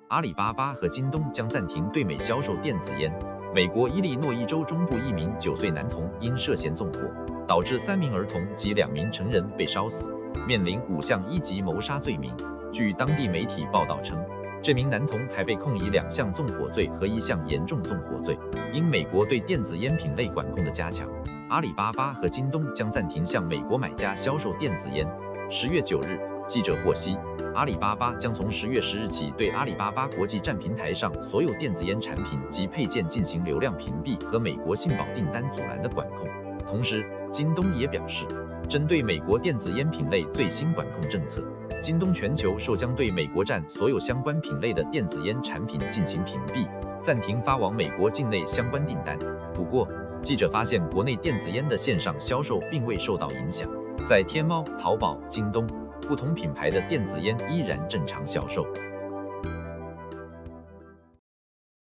阿里巴巴和京东将暂停对美销售电子烟。美国伊利诺伊州中部一名9岁男童因涉嫌纵火，导致3名儿童及2名成人被烧死，面临5项1级谋杀罪名。据当地媒体报道称，这名男童还被控以2项纵火罪和1项严重纵火罪。因美国对电子烟品类管控的加强，阿里巴巴和京东将暂停向美国买家销售电子烟。10月9日，记者获悉，阿里巴巴将从10月10日起对阿里巴巴国际站平台上所有电子烟产品及配件进行流量屏蔽和美国信保订单阻拦的管控。同时，京东也表示，针对美国电子烟品类最新管控政策，京东全球售将对美国站所有相关品类的电子烟产品进行屏蔽，暂停发往美国境内相关订单。不过，记者发现国内电子烟的线上销售并未受到影响，在天猫、淘宝、京东不同品牌的电子烟依然正常销售。